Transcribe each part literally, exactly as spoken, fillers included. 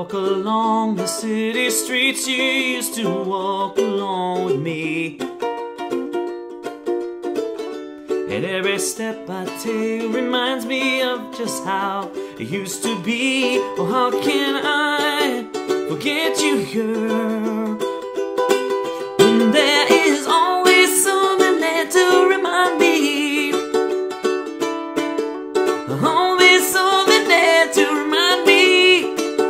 walk along the city streets you used to walk along with me. And every step I take reminds me of just how it used to be. Oh, how can I forget you, girl, when there is always something there to remind me. Always something there to remind me.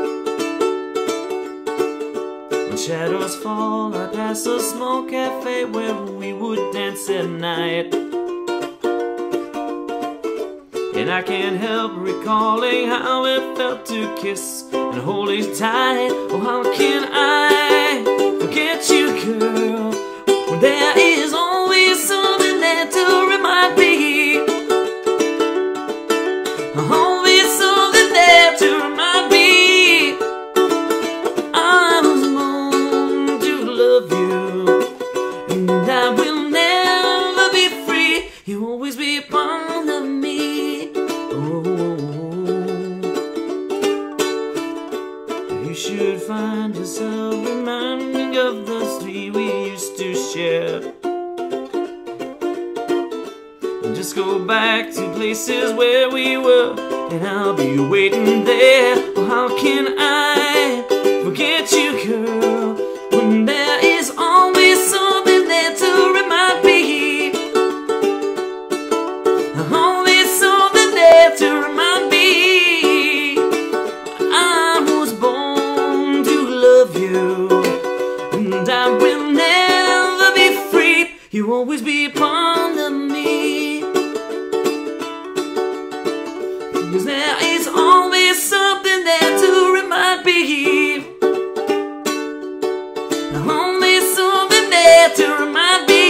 When shadows fall, I pass a small cafe where we would dance at night. And I can't help recalling how it felt to kiss and hold you tight. Oh, how can I forget you, girl, when there is always something there to remind me. Always something there to remind me. I was born to love you, and I will never be free. You'll always be part of me. You should find yourself reminding of the street we used to share, and just go back to places where we were, and I'll be waiting there. Oh, how can I forget you, girl, when there is always something there to remind me. Always something there to remind me. I was born to love you, and I will never be free. You'll always be part of me. 'Cause there is always something there to remind me. Always something there to remind me.